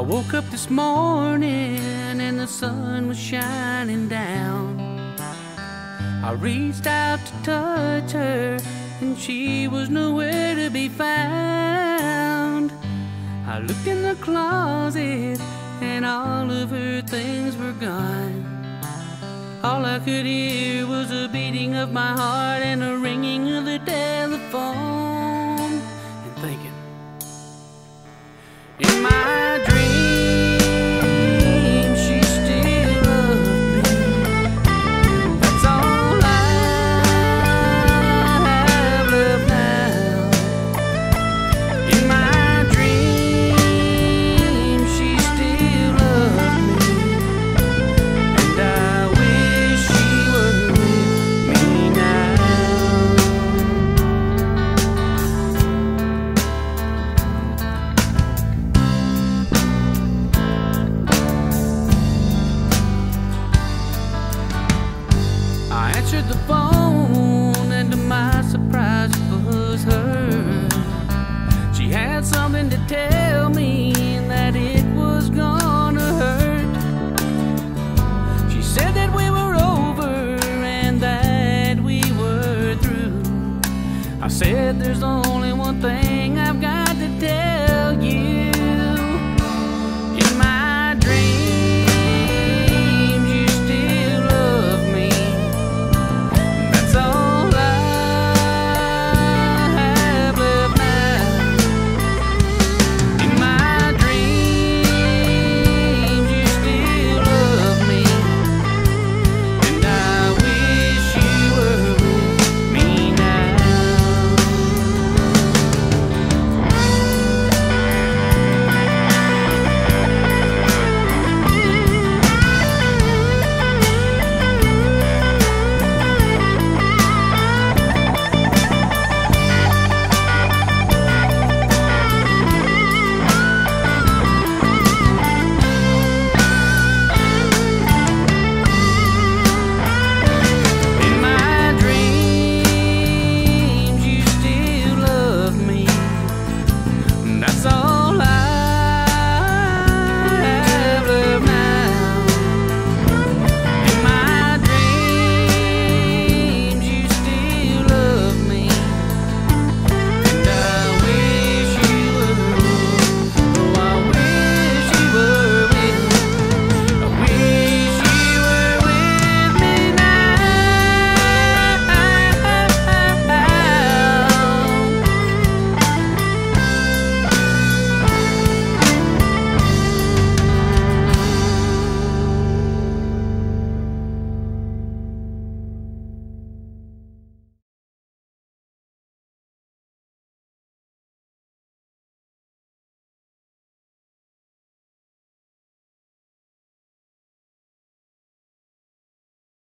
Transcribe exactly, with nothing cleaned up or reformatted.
woke up this morning and the sun was shining down. I reached out to touch her and she was nowhere to be found. I looked in the closet and all of her things were gone. All I could hear was the beating of my heart and the ringing of the telephone. And thinking, in my dreams, she still loved me. That's all I have left now. In my dreams, she still loved me. And I wish she were with me now. I answered the phone and to my surprise it was her. She had something to tell me that it was gonna hurt. She said that we were over and that we were through. I said there's only one thing